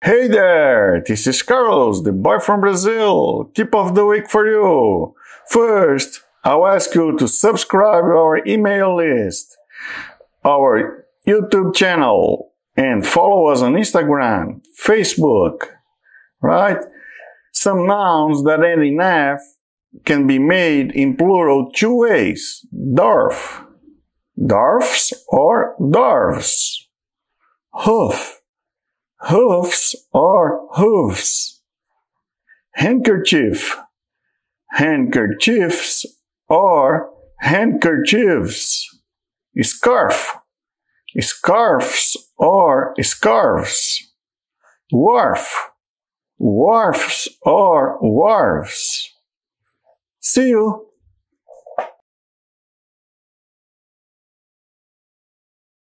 Hey there, this is Carlos, the boy from Brazil. Tip of the week for you. First, I'll ask you to subscribe to our email list, our YouTube channel, and follow us on Instagram, Facebook, right? Some nouns that end in F can be made in plural two ways. Dwarf, dwarfs or dwarfs. Hoof, hoofs or hoofs. Handkerchief, handkerchiefs or handkerchiefs. Scarf, scarfs or scarves. Wharf, wharfs or wharfs. See you!